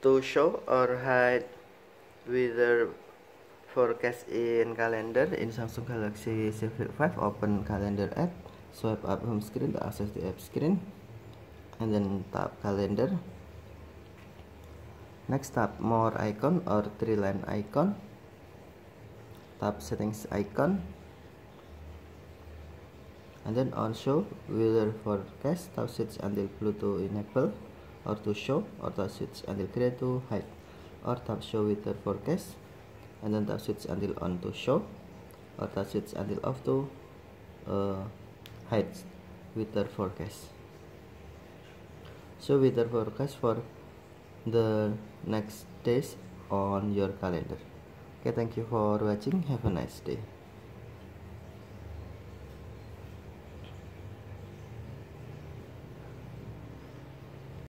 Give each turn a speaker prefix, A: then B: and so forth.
A: To show or hide weather forecast in calendar in Samsung Galaxy Z Flip 5, open calendar app, swipe up home screen to access the app screen, and then tap calendar. Next, tap more icon or three line icon, tap settings icon, and then on show weather forecast, tap switch until blue to enable or to show, or tap switch until gray to hide, or tap show weather forecast and then tap switch until on to show, or tap switch until off to hide weather forecast. Show weather forecast for the next days on your calendar. Okay, thank you for watching. Have a nice day.